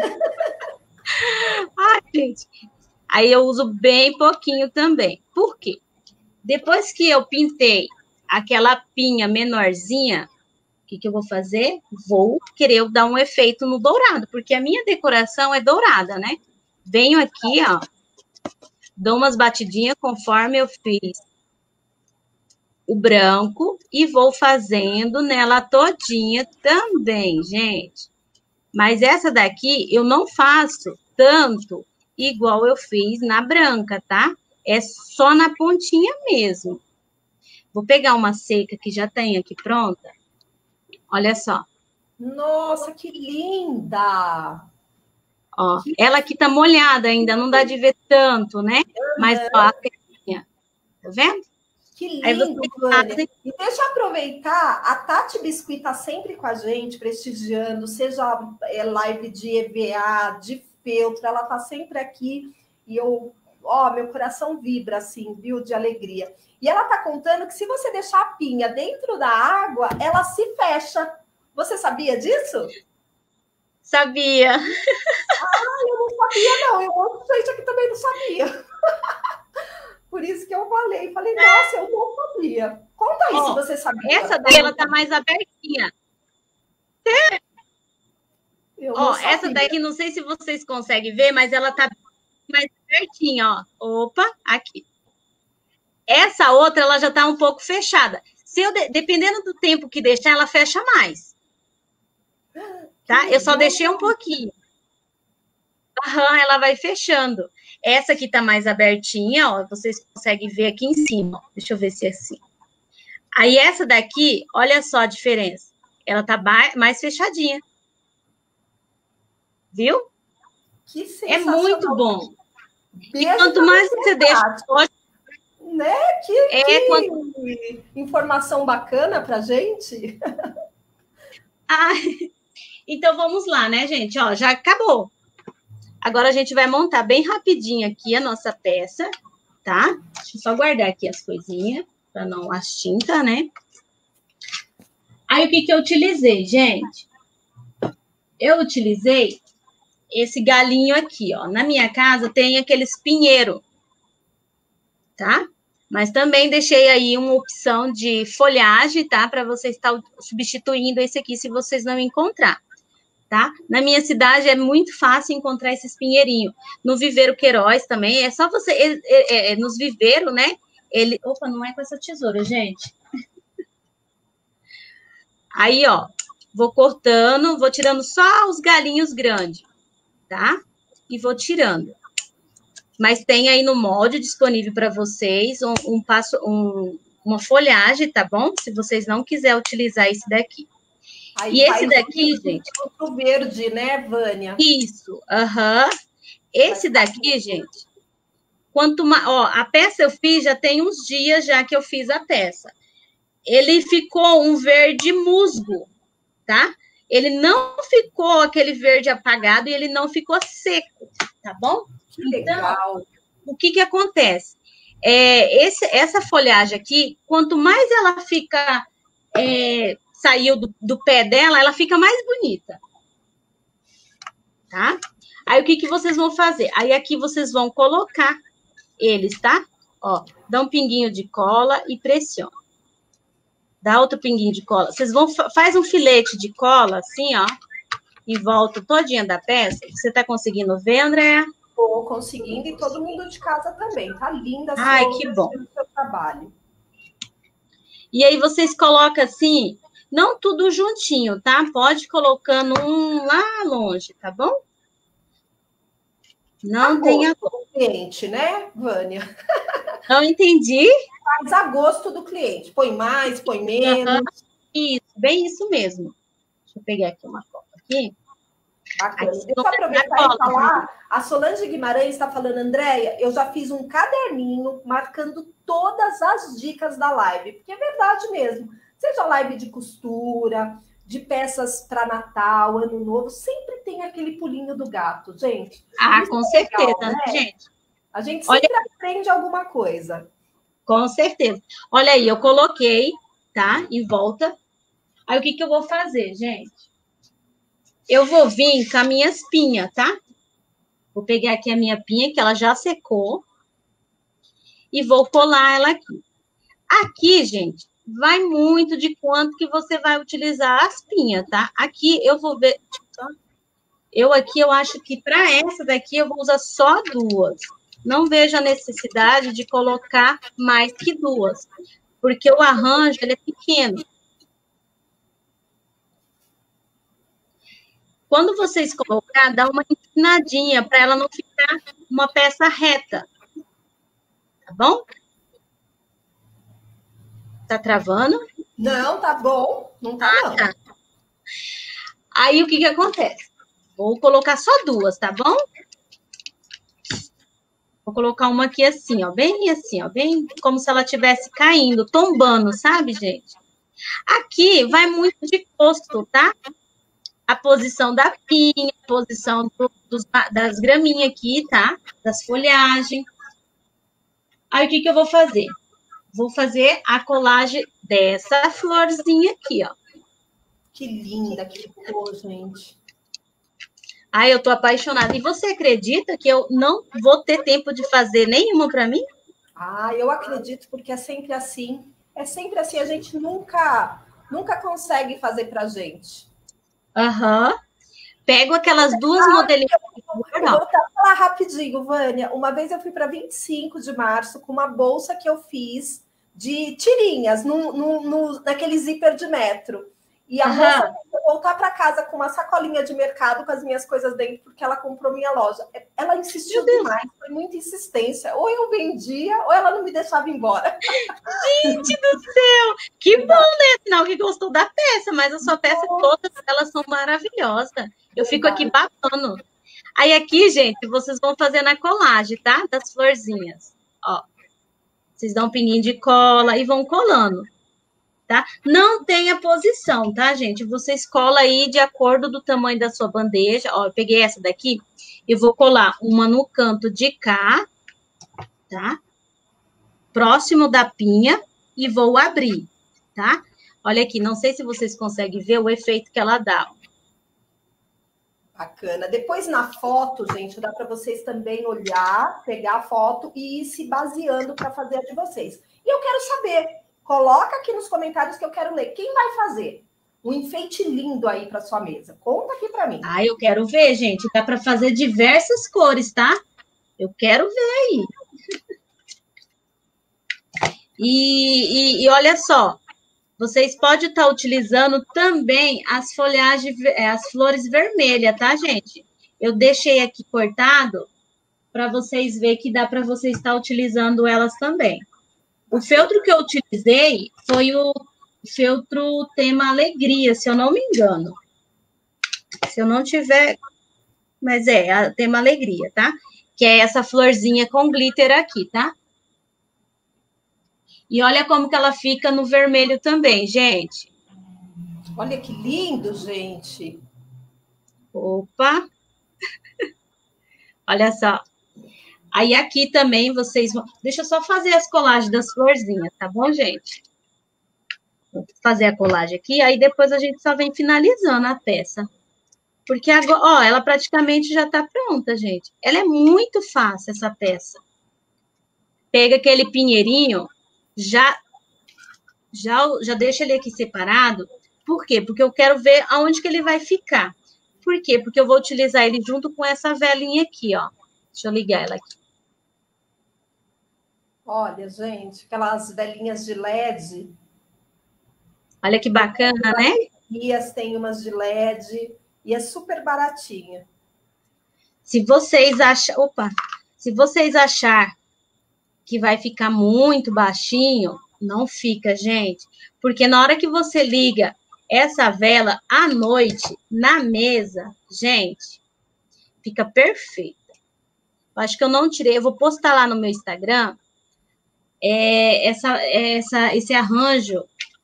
S2: Ai, gente. Aí eu uso bem pouquinho também. Por quê? Depois que eu pintei aquela pinha menorzinha, o que eu vou fazer? Vou querer dar um efeito no dourado, porque a minha decoração é dourada, né? Venho aqui, ó, dou umas batidinhas conforme eu fiz o branco e vou fazendo nela todinha também, gente. Mas essa daqui eu não faço tanto igual eu fiz na branca, tá? É só na pontinha mesmo. Vou pegar uma seca que já tem aqui pronta. Olha só.
S1: Nossa, que linda!
S2: Ó, ela aqui tá molhada ainda, não dá de ver tanto, né? Mas, ó, a sequinha, tá vendo?
S1: Que
S2: Aí
S1: lindo,
S2: vocês
S1: Vânia.
S2: fazem...
S1: E deixa eu aproveitar, a Tati Biscuit está sempre com a gente, prestigiando, seja live de EVA, de feltro, ela está sempre aqui e meu coração vibra assim, viu, de alegria. E ela está contando que se você deixar a pinha dentro da água, ela se fecha. Você sabia disso?
S2: Sabia.
S1: Eu não sabia, não. E um monte de gente aqui também não sabia. Por isso que eu falei, nossa, eu não sabia. Conta aí se você sabia.
S2: Essa daí, ela tá mais abertinha. Ó, essa daqui, não sei se vocês conseguem ver, mas ela tá mais abertinha, ó. Opa, aqui. Essa outra, ela já tá um pouco fechada. Se eu, dependendo do tempo que deixar, ela fecha mais. Tá? Eu só deixei um pouquinho. Aham, ela vai fechando. Essa aqui tá mais abertinha, ó. Vocês conseguem ver aqui em cima. Deixa eu ver se é assim. Aí essa daqui, olha só a diferença. Ela tá mais fechadinha. Viu?
S1: Que
S2: é
S1: sensacional.
S2: muito bom.
S1: Beijo,
S2: e quanto mais você deixa...
S1: Né? Que informação bacana pra gente.
S2: Então, vamos lá, né, gente? Ó, já acabou. Agora, a gente vai montar bem rapidinho aqui a nossa peça, tá? Deixa eu só guardar aqui as coisinhas, para não as tintas, né? Aí, o que eu utilizei, gente? Eu utilizei esse galinho aqui, ó. Na minha casa tem aqueles pinheiro, tá? Mas também deixei aí uma opção de folhagem, tá? Para vocês estar substituindo esse aqui, se vocês não encontrar, tá? Na minha cidade é muito fácil encontrar esses pinheirinhos. No Viveiro Queiroz também, é só você... nos viveiros, né? Opa, não é com essa tesoura, gente. Aí, ó, vou cortando, vou tirando só os galinhos grandes, tá? E vou tirando. Mas tem aí no molde disponível para vocês uma folhagem, tá bom? Se vocês não quiserem utilizar esse daqui.
S1: Aí
S2: e esse daqui, gente...
S1: O verde, né, Vânia?
S2: Isso, aham. Esse daqui, gente, quanto mais... Ó, a peça eu fiz já tem uns dias já que eu fiz a peça. Ele ficou um verde musgo, tá? Ele não ficou aquele verde apagado e ele não ficou seco, tá bom?
S1: Que legal.
S2: Então, o que acontece? Essa folhagem aqui, quanto mais ela fica... saiu do pé dela, ela fica mais bonita. Tá? Aí, o que vocês vão fazer? Aí, aqui, vocês vão colocar eles, tá? Ó, dá um pinguinho de cola e pressiona. Dá outro pinguinho de cola. Vocês vão... Faz um filete de cola, assim, ó, em volta todinha da peça. Você tá conseguindo ver, Andréa?
S1: Tô conseguindo e todo mundo de casa também. Tá linda a
S2: Ai, que bom.
S1: seu trabalho.
S2: E aí, vocês colocam assim... Não tudo juntinho, tá? Pode ir colocando um lá longe, tá bom? Não tenha...
S1: cliente, né, Vânia?
S2: Não entendi.
S1: Faz a gosto do cliente. Põe mais, põe menos.
S2: Isso, bem isso mesmo. Deixa eu pegar aqui uma copa aqui.
S1: Bacana. Deixa eu aproveitar e falar. A Solange Guimarães está falando, Andréia, eu já fiz um caderninho marcando todas as dicas da live, porque é verdade mesmo. Seja live de costura, de peças para Natal, Ano Novo, sempre tem aquele pulinho do gato, gente.
S2: Com certeza, legal, né, gente?
S1: A gente
S2: Olha,
S1: sempre aprende alguma coisa.
S2: com certeza. Olha aí, eu coloquei, tá? Em volta. Aí o que eu vou fazer, gente? Eu vou vir com a minha espinha, tá? Vou pegar aqui a minha pinha, que ela já secou, e vou colar ela aqui. Aqui, gente, vai muito de quanto que você vai utilizar as pinhas, tá? Aqui eu vou ver. Eu acho que para essa daqui eu vou usar só duas. Não vejo a necessidade de colocar mais que duas, porque o arranjo ele é pequeno. Quando vocês colocar, dá uma inclinadinha para ela não ficar uma peça reta. Tá bom? Tá travando?
S1: Não, tá bom. Não tá, não.
S2: Tá. Aí, o que acontece? Vou colocar só duas, tá bom? Vou colocar uma aqui assim, ó. Bem assim, ó. Bem como se ela estivesse caindo, tombando, sabe, gente? Aqui vai muito de gosto, tá? A posição da pinha, a posição das graminhas aqui, tá? Das folhagens. Aí, o que eu vou fazer? Vou fazer a colagem dessa florzinha aqui, ó.
S1: Que linda que ficou, gente.
S2: Ai, eu tô apaixonada. E você acredita que eu não vou ter tempo de fazer nenhuma para mim?
S1: Ah, eu acredito, porque é sempre assim. É sempre assim, a gente nunca consegue fazer pra gente.
S2: Aham. Pego aquelas duas modelinhas.
S1: Eu vou até falar rapidinho, Vânia. Uma vez eu fui para 25 de março com uma bolsa que eu fiz de tirinhas naquele zíper de metro. E a moça foi voltar para casa com uma sacolinha de mercado com as minhas coisas dentro, porque ela comprou minha loja. Ela insistiu demais, foi muita insistência. Ou eu vendia, ou ela não me deixava ir embora.
S2: Gente do céu! Que bom, né? Sinal que gostou da peça, mas a sua peça, todas elas são maravilhosas. Eu fico aqui babando. Aí aqui, gente, vocês vão fazer na colagem, tá? Das florzinhas. Ó. Vocês dão um pinguinho de cola e vão colando. Tá? Não tem a posição, tá, gente? Vocês colam aí de acordo do tamanho da sua bandeja. Ó, eu peguei essa daqui e vou colar uma no canto de cá, tá? Próximo da pinha e vou abrir, tá? Olha aqui, não sei se vocês conseguem ver o efeito que ela dá.
S1: Bacana. Depois na foto, gente, dá para vocês também olhar, pegar a foto e ir se baseando para fazer a de vocês. E eu quero saber, coloca aqui nos comentários que eu quero ler. Quem vai fazer um enfeite lindo aí para sua mesa? Conta aqui para mim.
S2: Ah, eu quero ver, gente. Dá para fazer diversas cores, tá? Eu quero ver aí. E olha só, vocês podem estar utilizando também as folhagens, as flores vermelhas, tá, gente? Eu deixei aqui cortado para vocês verem que dá para vocês estar utilizando elas também. O feltro que eu utilizei foi o feltro tema alegria, se eu não me engano. Se eu não tiver... Mas é, tema alegria, tá? Que é essa florzinha com glitter aqui, tá? E olha como que ela fica no vermelho também, gente.
S1: Olha que lindo, gente.
S2: Opa! Olha só. Aí aqui também vocês vão... Deixa eu só fazer as colagens das florzinhas, tá bom, gente? Vou fazer a colagem aqui, aí depois a gente só vem finalizando a peça. Porque agora, ó, ela praticamente já tá pronta, gente. Ela é muito fácil, essa peça. Pega aquele pinheirinho, já deixa ele aqui separado. Por quê? Porque eu quero ver aonde que ele vai ficar. Por quê? Porque eu vou utilizar ele junto com essa velinha aqui, ó. Deixa eu ligar ela aqui.
S1: Olha, gente, aquelas velinhas de LED.
S2: Olha que bacana, né?
S1: Tem umas de LED e é super baratinha.
S2: Se vocês achar que vai ficar muito baixinho, não fica, gente. Porque na hora que você liga essa vela à noite na mesa, gente, fica perfeita. Acho que eu não tirei, eu vou postar lá no meu Instagram esse arranjo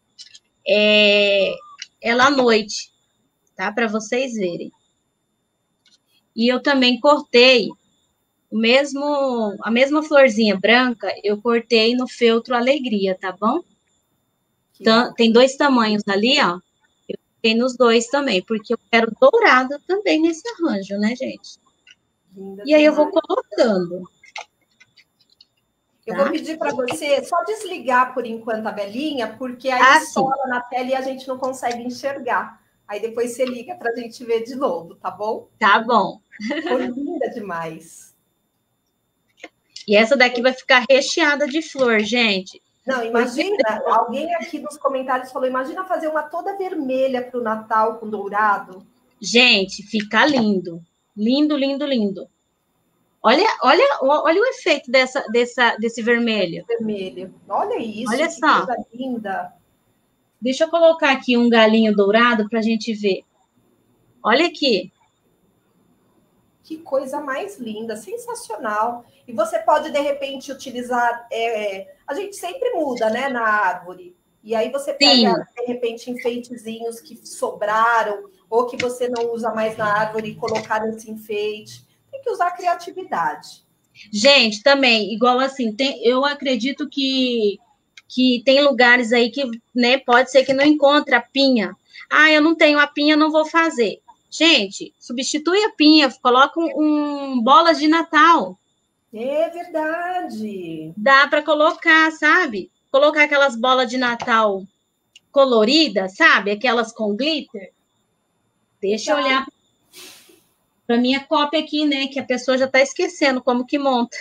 S2: ela à noite, tá? Para vocês verem. E eu também cortei a mesma florzinha branca, eu cortei no feltro Alegria, tá bom? Então, tem 2 tamanhos ali, ó. Eu cortei nos 2 também, porque eu quero dourado também nesse arranjo, né, gente?
S1: Linda
S2: E aí eu vou
S1: demais.
S2: colocando.
S1: Eu
S2: Tá?
S1: vou pedir para você só desligar por enquanto a velinha, porque aí
S2: Sim.
S1: estoura na tela e a gente não consegue enxergar. Aí depois você liga para a gente ver de novo, tá bom?
S2: Tá bom.
S1: Ficou linda demais.
S2: E essa daqui vai ficar recheada de flor, gente.
S1: Não, imagina, alguém aqui nos comentários falou, imagina fazer uma toda vermelha para o Natal com dourado.
S2: Gente, fica lindo. Lindo, lindo, lindo. Olha o efeito desse vermelho.
S1: Vermelho. Olha isso,
S2: Olha
S1: que
S2: só.
S1: coisa linda.
S2: Deixa eu colocar aqui um galinho dourado para a gente ver. Olha aqui.
S1: Que coisa mais linda, sensacional. E você pode, de repente, utilizar. A gente sempre muda, né, na árvore. E aí você pega,
S2: Sim.
S1: de repente, enfeitezinhos que sobraram, ou que você não usa mais na árvore e colocar nesse enfeite. Tem que usar a criatividade.
S2: Gente, também, igual assim, eu acredito que tem lugares aí que, né, pode ser que não encontre a pinha. Ah, eu não tenho a pinha, não vou fazer. Gente, substitui a pinha, coloca bolas de Natal.
S1: É verdade.
S2: Dá para colocar, sabe? Colocar aquelas bolas de Natal coloridas, sabe? Aquelas com glitter. Deixa eu olhar para minha cópia aqui, né? Que a pessoa já está esquecendo como que monta.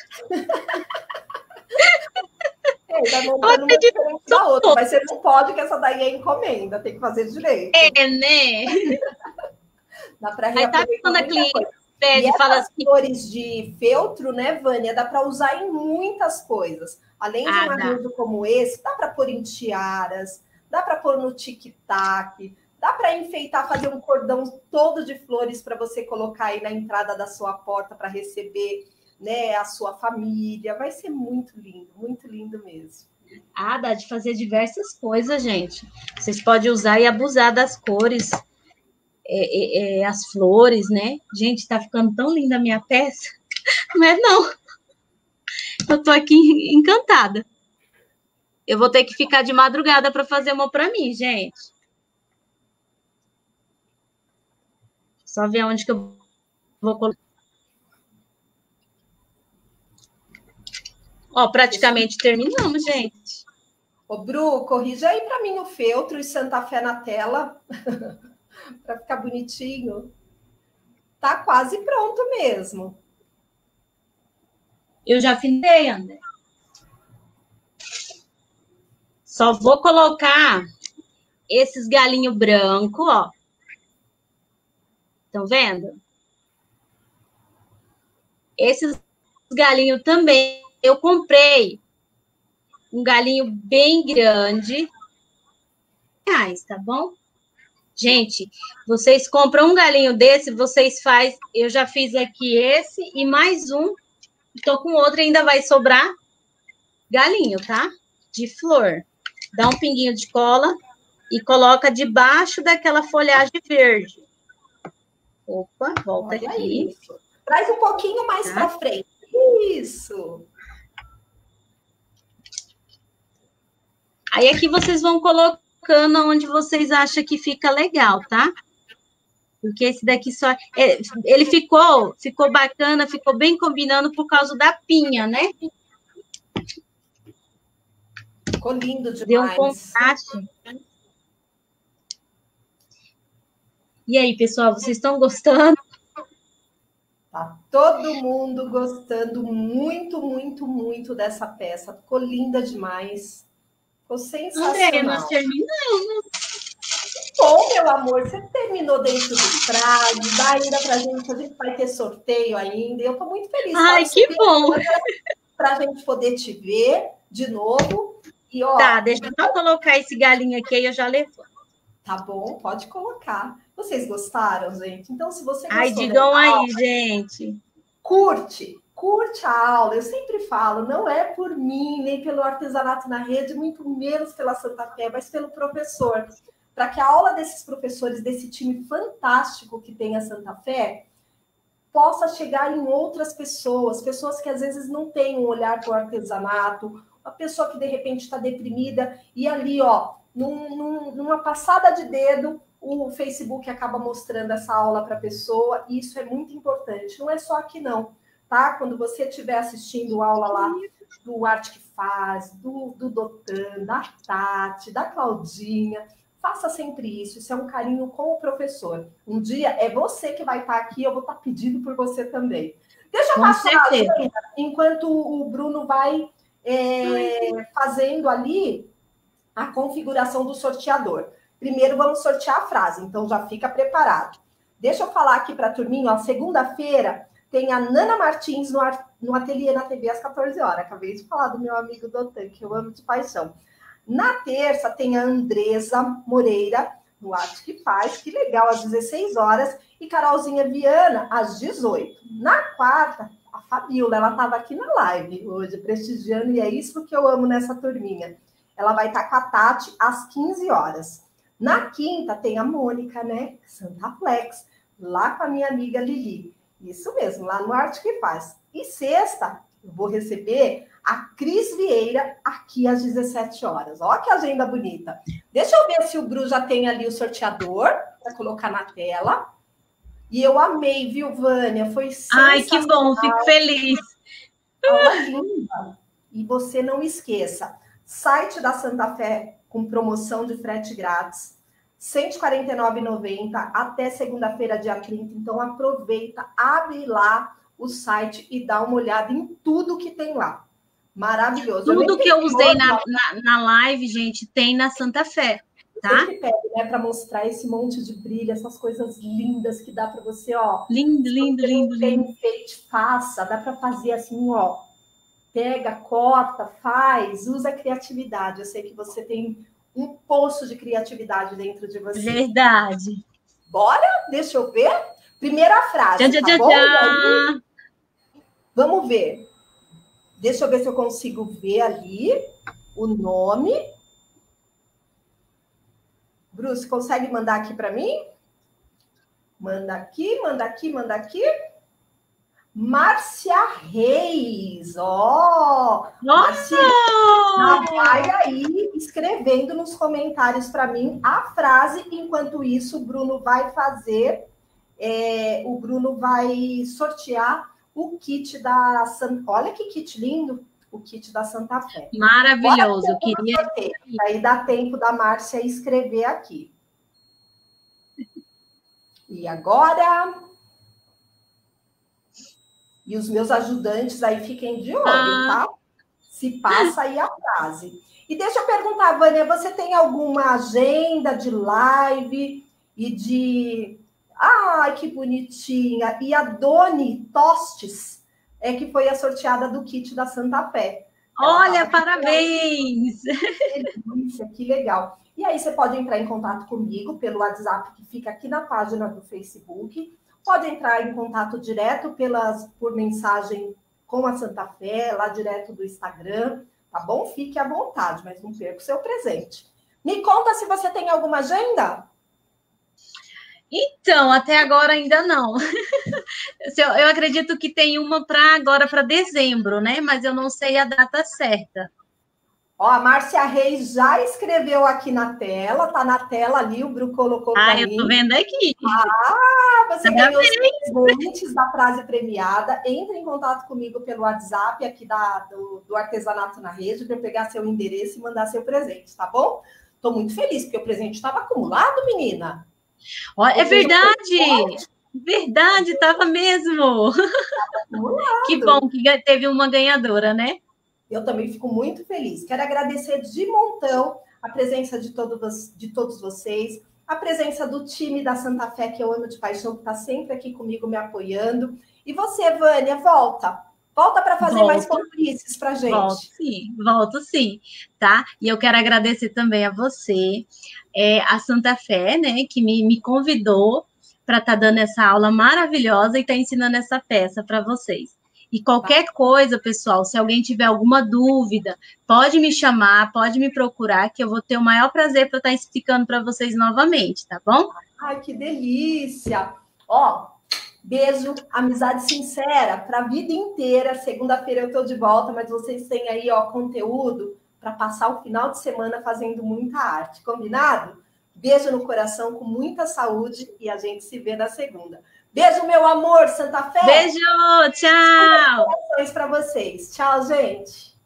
S1: Vai montando uma diferente da outra, mas você não pode, que essa daí é encomenda, tem que fazer direito.
S2: Né?
S1: Dá para
S2: Aí tá
S1: reaproveitar
S2: quando a
S1: muita
S2: cliente
S1: coisa.
S2: pede
S1: E
S2: e fala
S1: essas
S2: assim,
S1: flores de feltro, né, Vânia, dá para usar em muitas coisas. Além de um
S2: dá.
S1: arranjo como esse, dá para pôr em tiaras, dá para pôr no tic-tac, dá para enfeitar, fazer um cordão todo de flores para você colocar aí na entrada da sua porta para receber, né, a sua família. Vai ser muito lindo mesmo.
S2: Dá de fazer diversas coisas, gente. Vocês podem usar e abusar das cores, as flores, né? Gente, tá ficando tão linda a minha peça. Não é não. Eu tô aqui encantada. Eu vou ter que ficar de madrugada para fazer uma para mim, gente. Só ver onde que eu vou colocar. Ó, praticamente terminamos, gente.
S1: Ô, Bru, corrija aí para mim o feltro e Santa Fé na tela, para ficar bonitinho. Tá quase pronto mesmo.
S2: Eu já finei, André. Só vou colocar esses galinhos brancos, ó. Estão vendo? Esses galinhos também. Eu comprei um galinho bem grande. Reais, tá bom? Gente, vocês compram um galinho desse, vocês faz. Eu já fiz aqui esse e mais um. Tô com outro, ainda vai sobrar galinho, tá? De flor. Dá um pinguinho de cola e coloca debaixo daquela folhagem verde. Opa, volta
S1: Olha
S2: aqui.
S1: Isso. Traz um pouquinho mais
S2: Tá.
S1: para frente. Isso.
S2: Aí aqui vocês vão colocando onde vocês acham que fica legal, tá? Porque esse daqui só... ele ficou bacana, ficou bem combinando por causa da pinha, né?
S1: Ficou lindo demais.
S2: Deu um contraste. E aí, pessoal, vocês estão gostando?
S1: Tá todo mundo gostando muito dessa peça. Ficou linda demais. Ficou sensacional.
S2: André, nós terminamos.
S1: Bom, meu amor, você terminou dentro do prazo, dá ainda pra gente, a gente vai ter sorteio ainda. Eu tô muito feliz.
S2: Ai, que bom.
S1: Pra gente poder te ver de novo. E, ó,
S2: tá, deixa eu só colocar esse galinho aqui e eu já levo.
S1: Tá bom, pode colocar. Vocês gostaram, gente? Então, se você gostou...
S2: Ai, digam aí, gente.
S1: Curte a aula. Eu sempre falo, não é por mim, nem pelo artesanato na rede, muito menos pela Santa Fé, mas pelo professor. Para que a aula desses professores, desse time fantástico que tem a Santa Fé, possa chegar em outras pessoas, pessoas que às vezes não têm um olhar para o artesanato, uma pessoa que de repente está deprimida e ali, ó, numa passada de dedo, o Facebook acaba mostrando essa aula para a pessoa, e isso é muito importante. Não é só aqui não, tá? Quando você estiver assistindo aula lá do Arte que Faz, do Dotan, da Tati, da Claudinha, faça sempre isso. Isso é um carinho com o professor. Um dia é você que vai estar aqui, eu vou estar pedindo por você também. Deixa eu passar a agenda, enquanto o Bruno vai fazendo ali a configuração do sorteador. Primeiro vamos sortear a frase, então já fica preparado. Deixa eu falar aqui para a turminha, ó, segunda-feira tem a Nana Martins no ateliê na TV às 14 horas. Acabei de falar do meu amigo Dotan, que eu amo de paixão. Na terça tem a Andresa Moreira, no Arte que Faz, que legal, às 16 horas, e Carolzinha Viana, às 18. Na quarta, a Fabiola, ela estava aqui na live hoje, prestigiando, e é isso que eu amo nessa turminha. Ela vai estar com a Tati às 15 horas. Na quinta tem a Mônica, né? Santa Flex, lá com a minha amiga Lili. Isso mesmo, lá no Arte que Faz. E sexta, eu vou receber a Cris Vieira aqui às 17 horas. Olha que agenda bonita. Deixa eu ver se o Bru já tem ali o sorteador para colocar na tela. E eu amei, viu, Vânia? Foi sensacional.
S2: Ai, que bom, fico feliz.
S1: Aula linda. E você não esqueça, site da Santa Fé com promoção de frete grátis, R$ 149,90 até segunda-feira, dia 30. Então, aproveita, abre lá o site e dá uma olhada em tudo que tem lá. Maravilhoso.
S2: Tudo que eu usei na live, gente, tem na Santa Fé, tá?
S1: Sempre pede, né, para mostrar esse monte de brilho, essas coisas lindas que dá para você, ó.
S2: Lindo, lindo, lindo, lindo.
S1: Enfeite, faça, dá para fazer assim, ó. Pega, corta, faz, usa a criatividade. Eu sei que você tem um poço de criatividade dentro de você.
S2: Verdade.
S1: Bora? Deixa eu ver. Primeira frase,
S2: tchau,
S1: tá bom?
S2: Tchau.
S1: Vamos ver. Deixa eu ver se eu consigo ver ali o nome. Bruce, consegue mandar aqui para mim? Manda aqui, manda aqui, manda aqui. Márcia Reis, ó! Márcia, vai aí escrevendo nos comentários para mim a frase. Enquanto isso, o Bruno vai fazer, o Bruno vai sortear o kit da Santa. Olha que kit lindo, o kit da Santa Fé.
S2: Maravilhoso, eu queria.
S1: Aí dá tempo da Márcia escrever aqui. E agora. E os meus ajudantes aí fiquem de olho, tá? Se passa aí a frase. E deixa eu perguntar, Vânia, você tem alguma agenda de live e de... Ai, que bonitinha! E a Doni Tostes que foi a sorteada do kit da Santa Fé.
S2: Olha, parabéns!
S1: Que legal. E aí você pode entrar em contato comigo pelo WhatsApp que fica aqui na página do Facebook. Pode entrar em contato direto por mensagem com a Santa Fé, lá direto do Instagram, tá bom? Fique à vontade, mas não perca o seu presente. Me conta se você tem alguma agenda?
S2: Então, até agora ainda não. Eu acredito que tem uma para dezembro, né? Mas eu não sei a data certa.
S1: Ó, a Márcia Reis já escreveu aqui na tela, tá na tela ali, o Bru colocou para mim.
S2: Eu tô vendo aqui.
S1: Você ganhou os presentes da frase premiada. Entre em contato comigo pelo WhatsApp aqui do Artesanato na Rede para eu pegar seu endereço e mandar seu presente, tá bom? Tô muito feliz, porque o presente estava acumulado, menina.
S2: É verdade! Verdade, estava mesmo!
S1: Acumulado.
S2: Que bom que teve uma ganhadora, né?
S1: Eu também fico muito feliz. Quero agradecer de montão a presença de todos vocês, a presença do time da Santa Fé, que eu amo de paixão, que está sempre aqui comigo, me apoiando. E você, Vânia, volta. Volta para fazer mais conferências para a gente.
S2: Volto sim, tá? E eu quero agradecer também a você, a Santa Fé, né, que me convidou para estar dando essa aula maravilhosa e estar ensinando essa peça para vocês. E qualquer coisa, pessoal, se alguém tiver alguma dúvida, pode me chamar, pode me procurar, que eu vou ter o maior prazer para estar explicando para vocês novamente, tá bom?
S1: Ai, que delícia! Ó, Beijo, amizade sincera para a vida inteira. Segunda-feira eu estou de volta, mas vocês têm aí, ó, conteúdo para passar o final de semana fazendo muita arte. Combinado? Beijo no coração, com muita saúde, e a gente se vê na segunda. Beijo, meu amor, Santa Fé.
S2: Beijo, tchau.
S1: Para vocês. Tchau, gente.